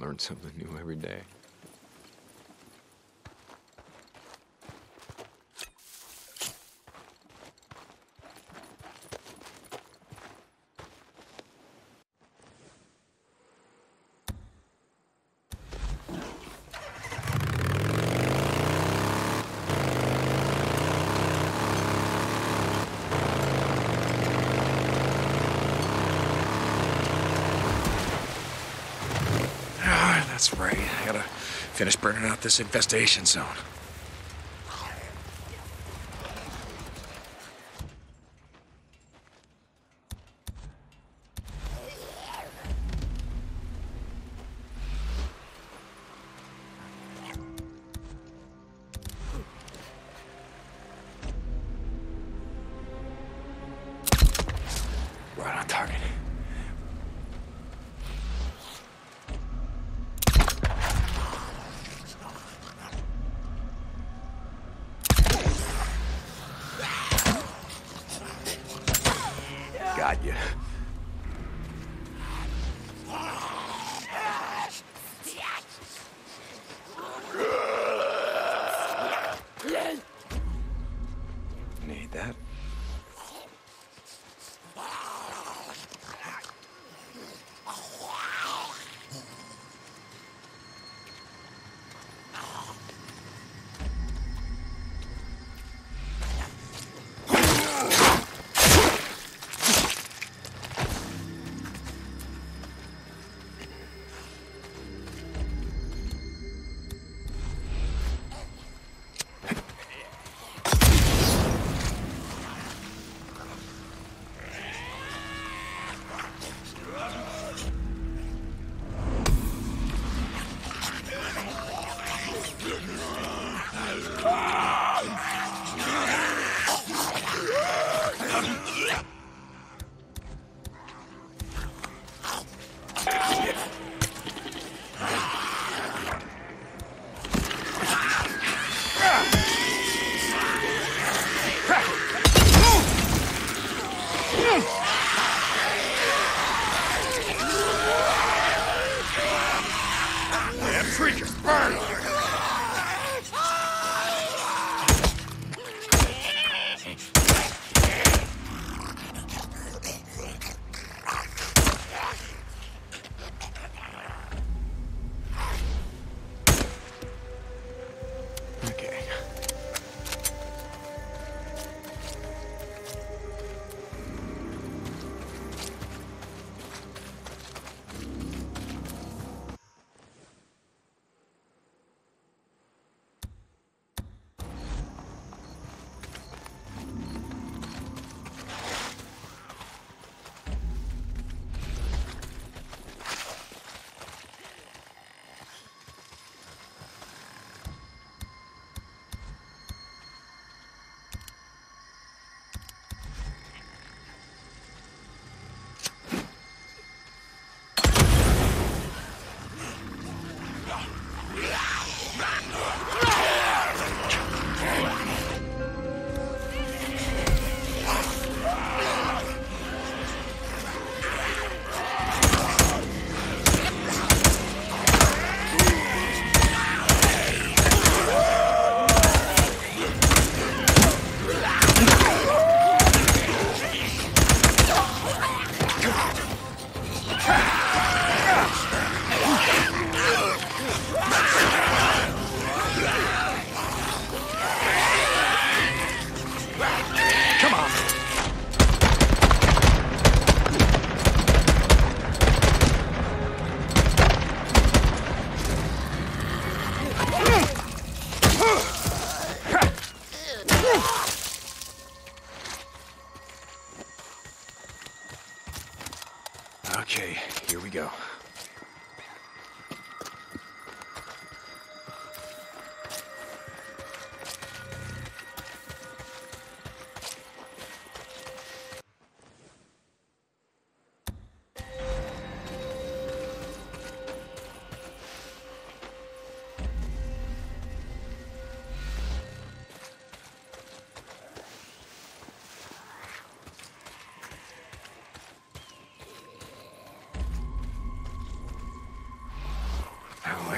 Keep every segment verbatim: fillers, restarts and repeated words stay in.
learn something new every day. That's right. I gotta finish burning out this infestation zone. Right on target. Got you. Need that.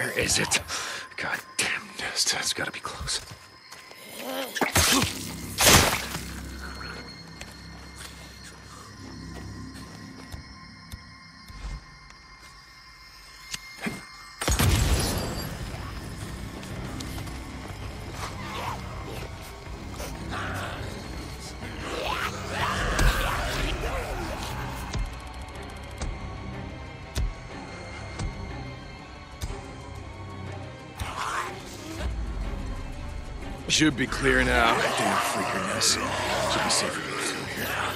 Where is it? God damn nest. It's gotta be close. Should be clear now. Damn freaker nest. Should be safer to go through here now.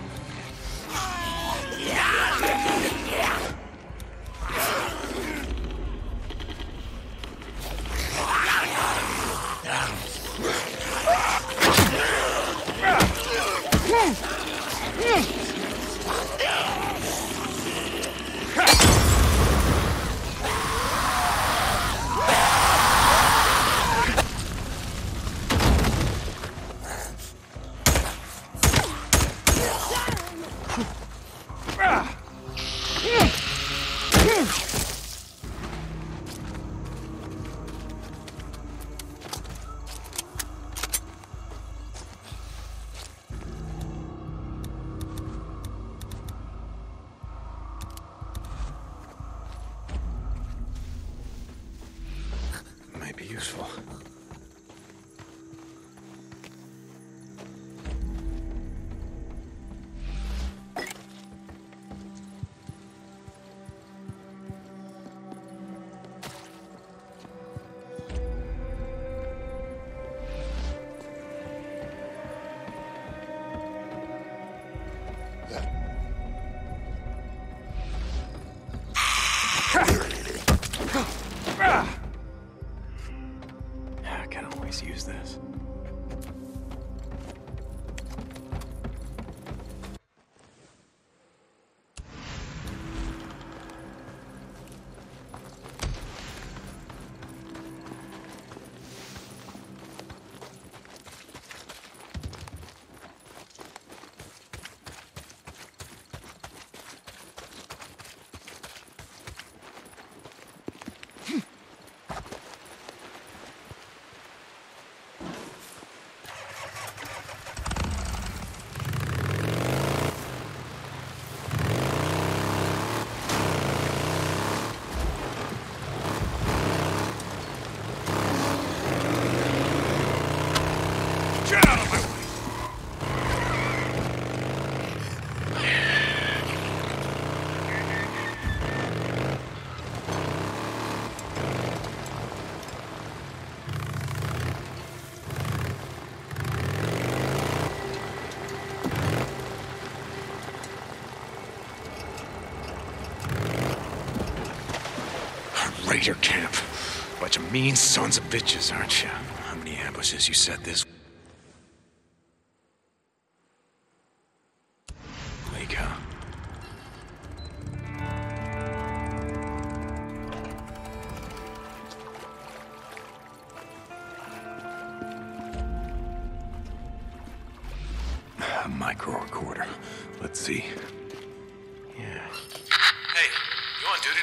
Might be useful. I can always use this. Get out of my way! Raider camp. Bunch of mean sons of bitches, aren't you? How many ambushes you set this? Like, huh? A micro recorder. Let's see. Yeah. Hey, you on duty?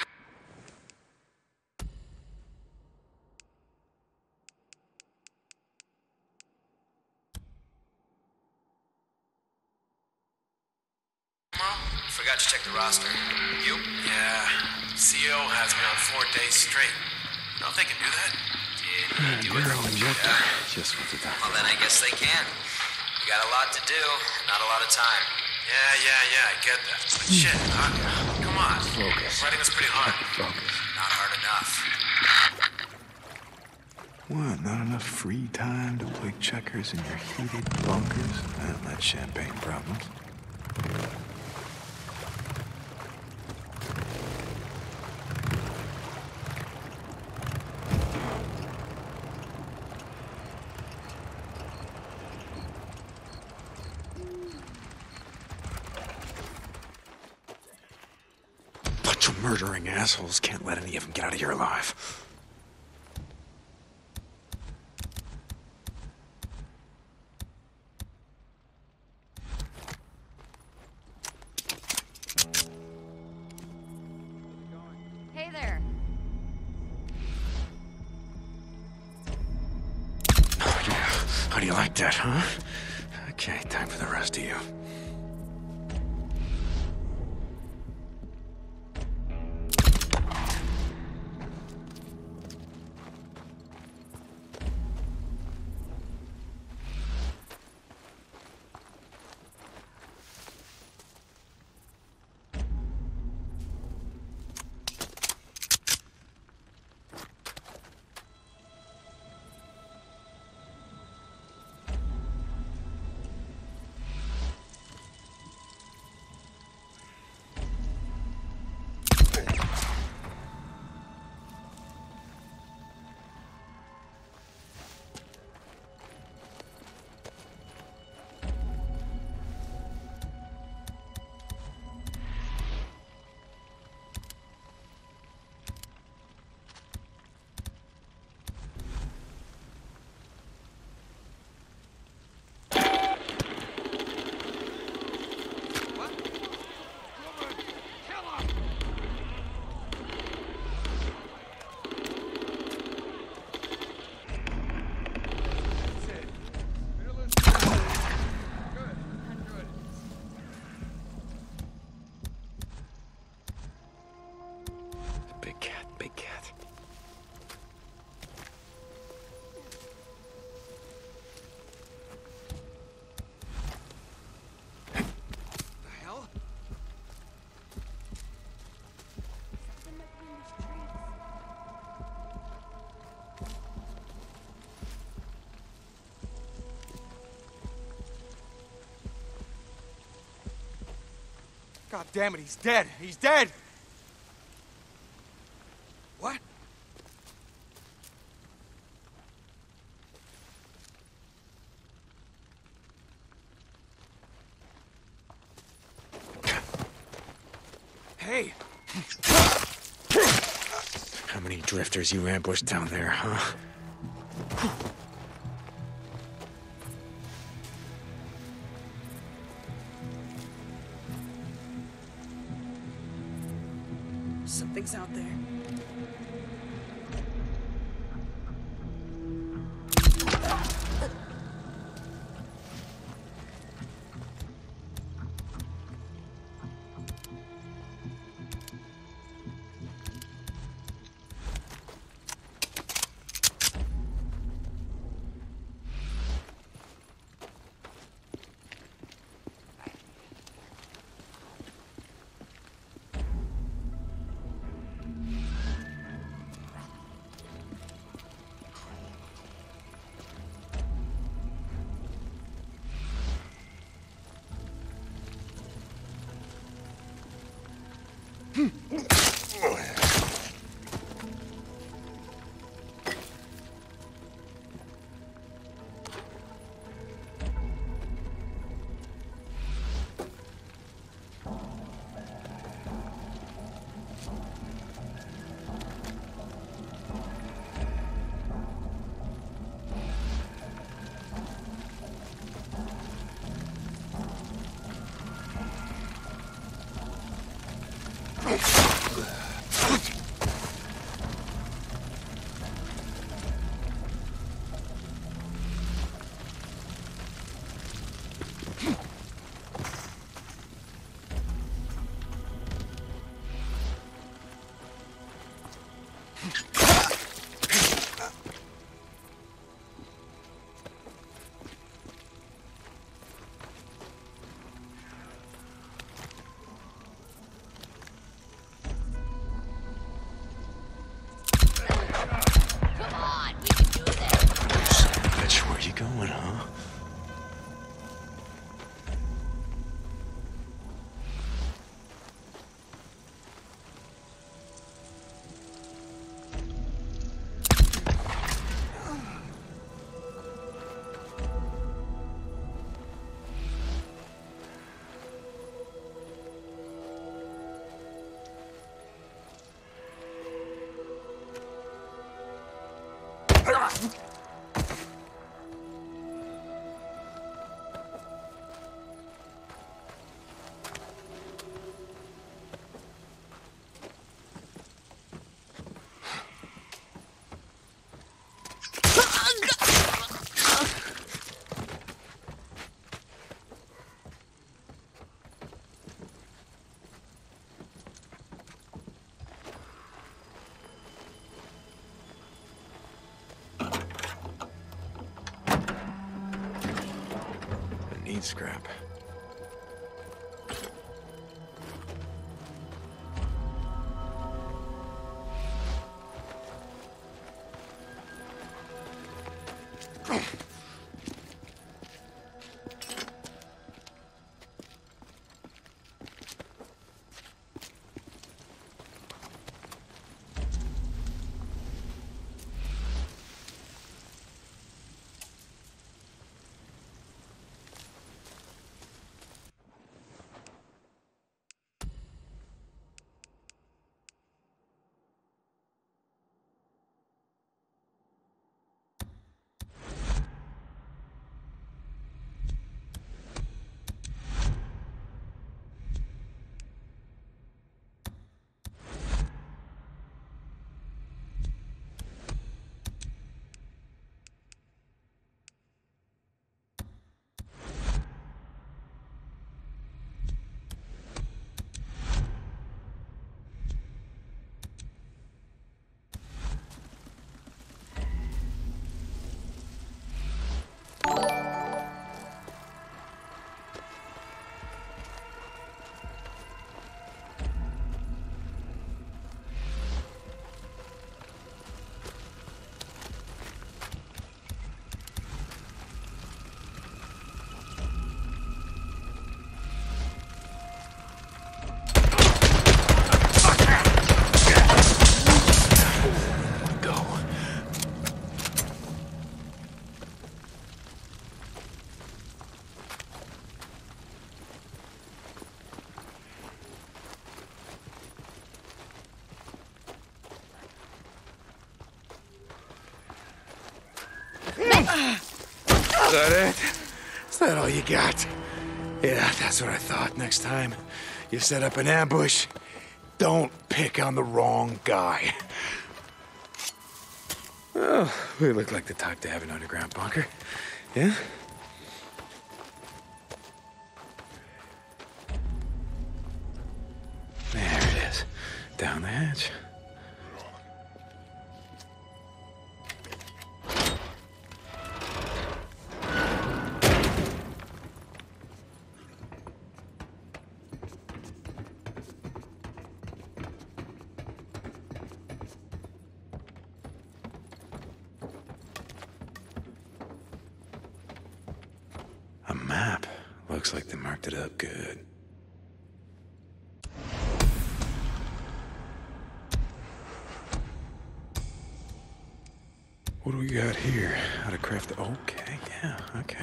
Forgot to check the roster. You? Yeah. C O has me on four days straight. Don't they can do that? Yeah, do it. injector. Yeah. Just what the time. Well, then I guess they can. You got a lot to do, not a lot of time. Yeah, yeah, yeah, I get that. But shit, huh? Come on. Focus. Writing is pretty hard. Focus. Not hard enough. What, not enough free time to play checkers in your heated bunkers? Well, that's champagne problems. Bunch of murdering assholes. Can't let any of them get out of here alive. Hey there. How do you like that, huh? Okay, time for the rest of you. Big cat, big cat. The hell? God damn it, he's dead. He's dead. What? Hey. How many drifters you ambushed down there, huh? Something's out there. Going, huh? need scrap. Is that it? Is that all you got? Yeah, that's what I thought. Next time you set up an ambush, don't pick on the wrong guy. Well, we look like the type to have an underground bunker. Yeah? There it is. Down the hatch. A map. Looks like they marked it up good. What do we got here? How to craft the... Okay, yeah, okay.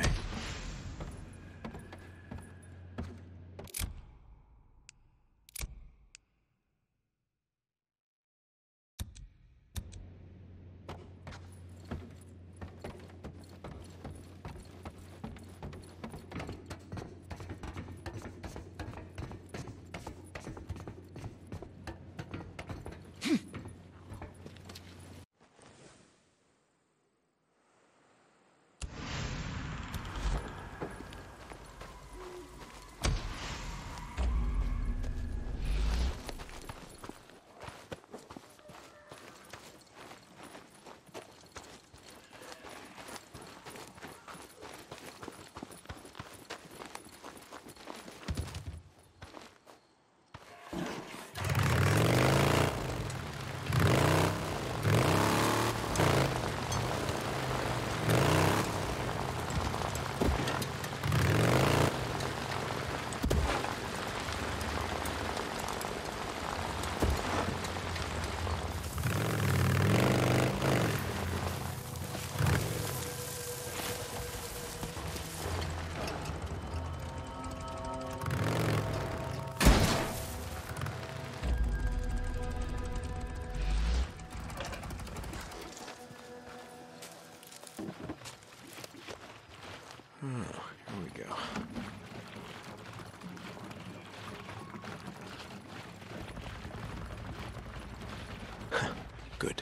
Oh, here we go. Good.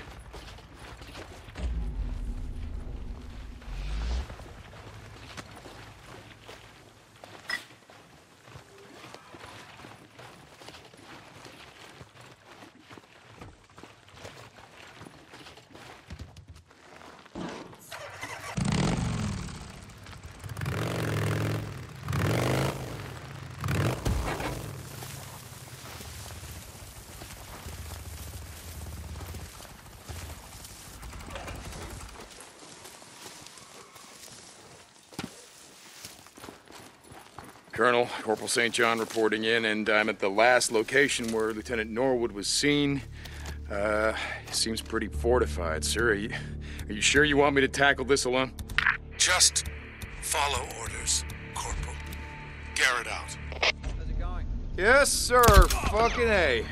Colonel. Corporal Saint John reporting in, and I'm at the last location where Lieutenant Norwood was seen. Uh, seems pretty fortified, sir. Are you, are you sure you want me to tackle this alone? Just follow orders, Corporal. Garrett out. How's it going? Yes, sir. Fucking A.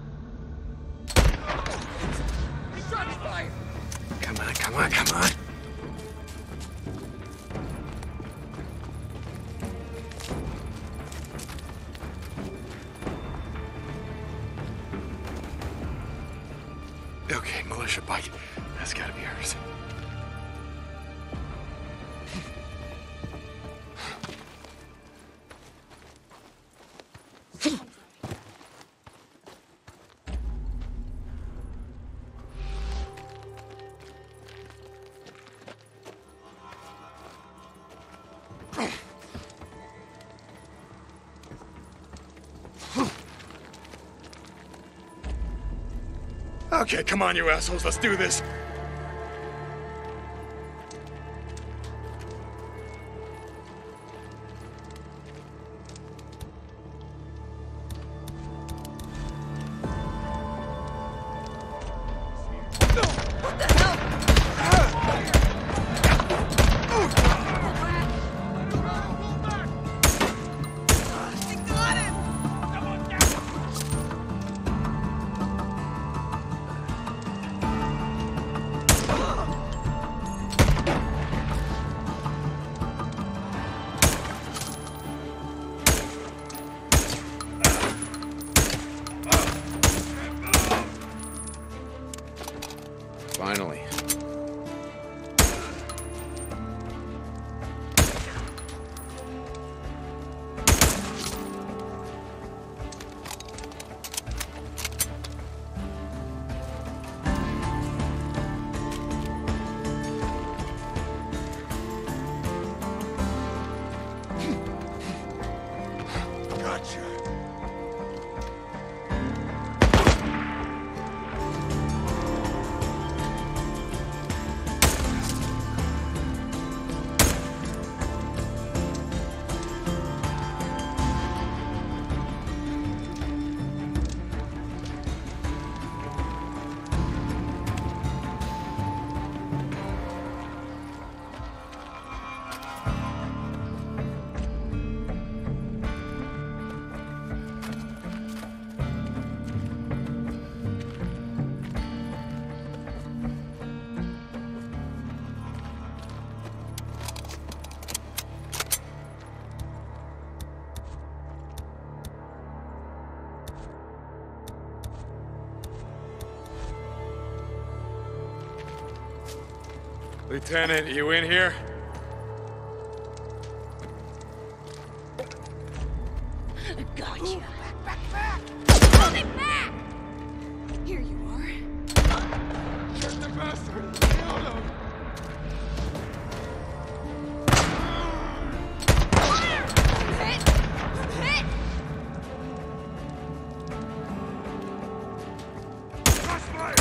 Shots fired! Come on, come on, come on. Okay, militia bike. That's gotta be hers. Okay, come on, you assholes, let's do this. Finally. Gotcha. Lieutenant, you in here? I got you. Back, back, back! Hold it back! Here you are. Get the bastard! Kill him! Hit! Hit! Crossfire!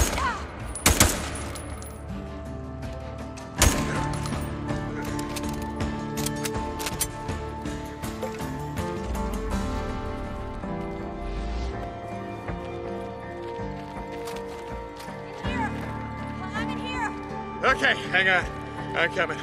Here! I'm in here! Okay, hang on. I'm coming.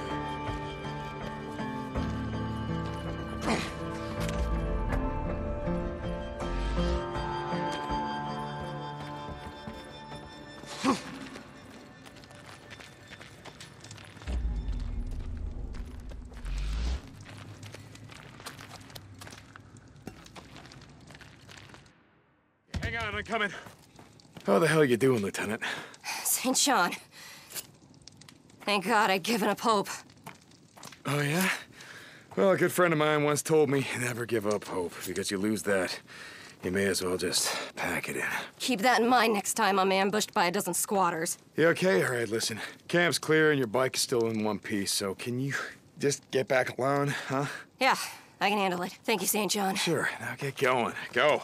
Hang on, I'm coming. How the hell are you doing, Lieutenant? Saint John. Thank God I'd given up hope. Oh, yeah? Well, a good friend of mine once told me, never give up hope, because you lose that, you may as well just pack it in. Keep that in mind next time I'm ambushed by a dozen squatters. You okay? All right, listen. Camp's clear and your bike is still in one piece, so can you just get back alone, huh? Yeah, I can handle it. Thank you, Saint John. Sure, now get going. Go.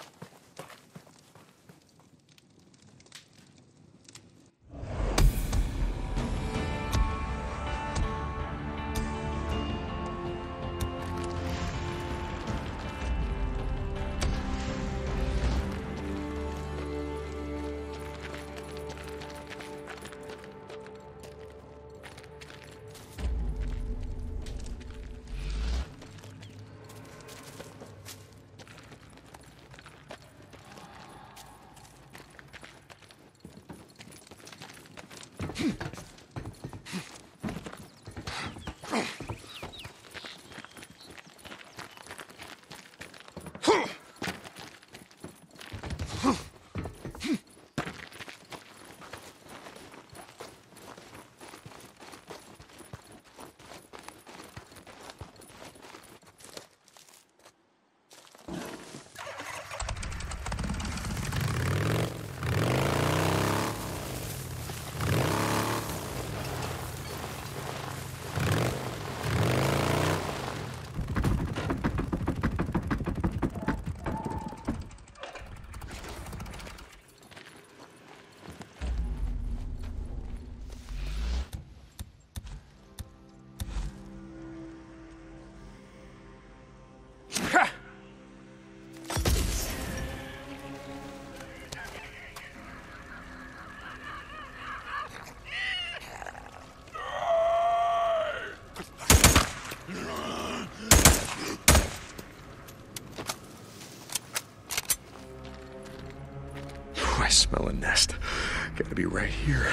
smell a nest. Gotta be right here.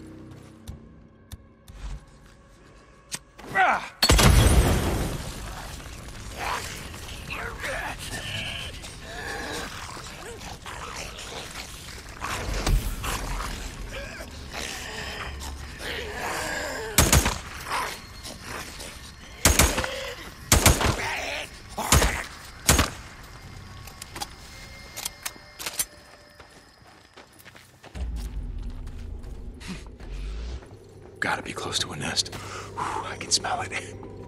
Ah! Gotta be close to a nest. Whew, I can smell it.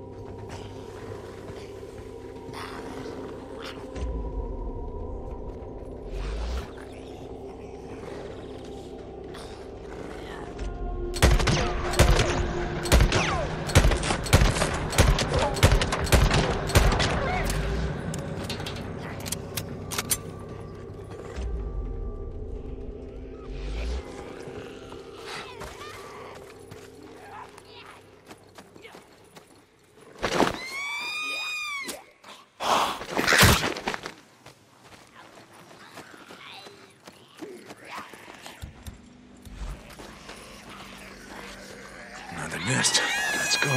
Another nest. Let's go.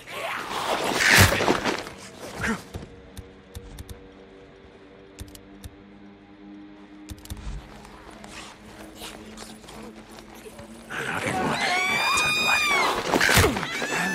Another one. Yeah, time to light it up.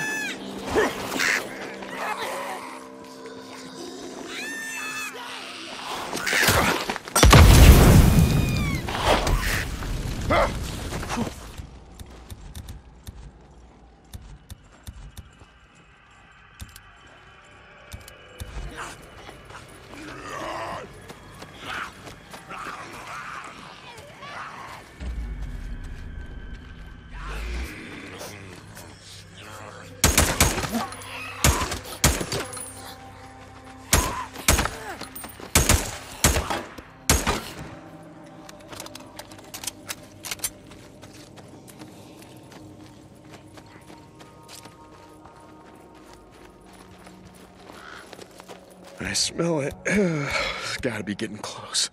I smell it. It's gotta be getting close.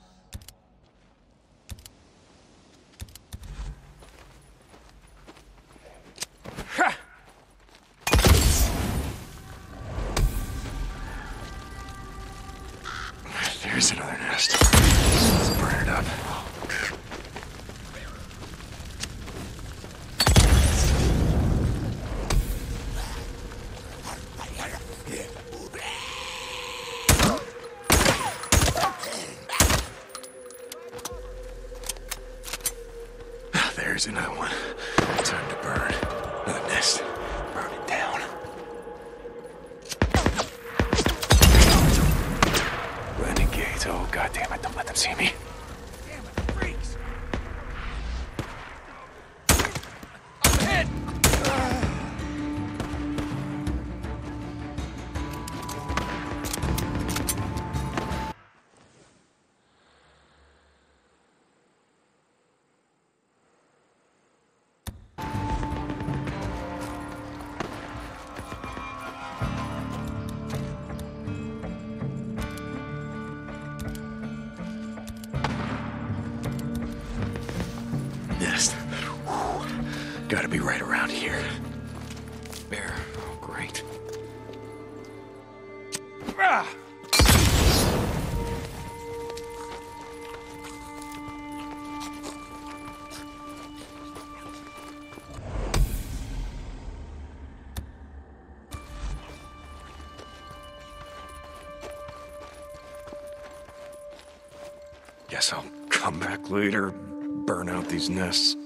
Ha! There's another nest. Let's burn it up. There's another one. Time to burn. Another nest. Burn it down. Renegades. Oh, goddammit. Don't let them see me. Damn it, freaks! I'm hit! Nest. Whew. Gotta be right around here. Bear. Oh, great. Ah! Guess I'll come back later, burn out these nests.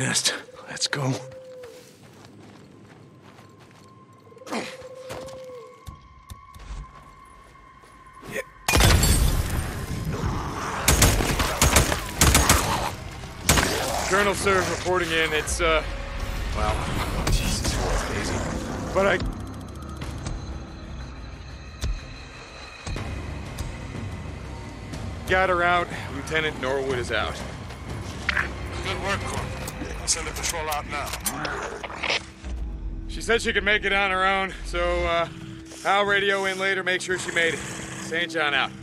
Nest, let's go. Colonel Sir reporting in. It's, uh, well, Jesus Christ, Daisy. But I... got her out. Lieutenant Norwood is out. Good work, Corporal. I'll send a patrol out now. She said she could make it on her own, so, uh, I'll radio in later, make sure she made it. Saint John out.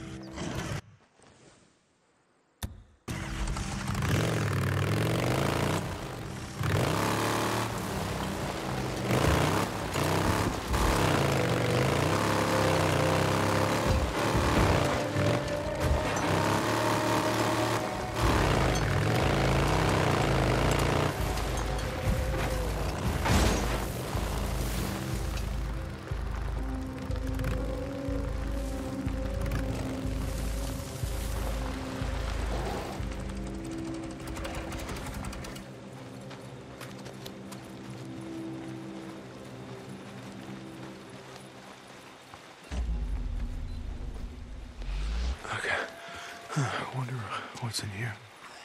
Okay. I wonder what's in here.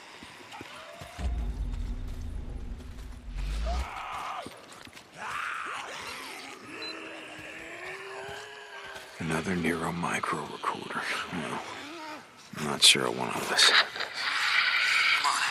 Another Nero micro recorder. No. I'm not sure I want all this. Come on.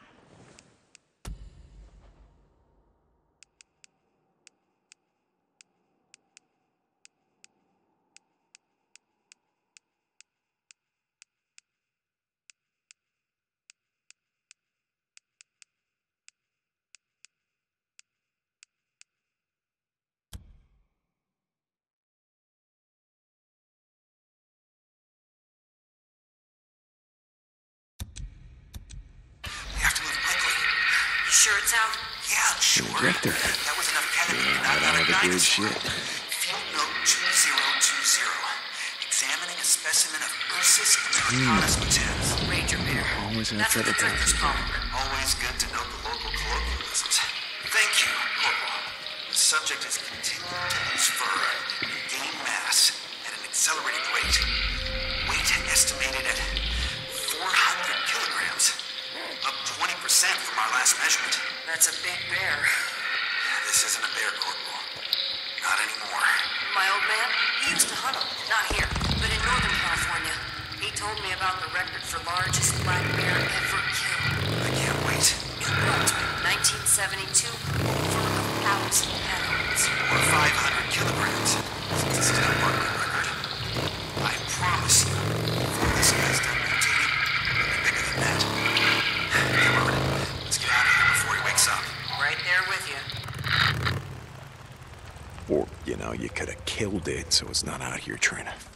Sure it's out? Yeah, sure. Injector. That was enough ketamine to Yeah, knock right out out a of the good dinosaur. shit. Field note two zero two zero. Examining a specimen of Ursus americanus mutans. Ranger Bear. Always have That's what the trouble drifters call him. Always good to know the local colloquialisms. Thank you, Corporal. The subject is continuing to lose fur and gain mass at an accelerated rate. Weight estimated at four hundred kilograms. Up twenty percent from our last measurement. That's a big bear. This isn't a bear, Corporal. Not anymore. My old man, he used to hunt them. Not here, but in Northern California. He told me about the record for largest black bear ever killed. I can't wait. New Brunswick, nineteen seventy-two, over a thousand pounds. Or five hundred kilograms. Since this is not part of my record. I promise you, before this guy's done mutating, it'll be bigger than that. Come on, let's get out of here before he wakes up. Right there with you. Or, you know, you could have killed it so it's not out here trying to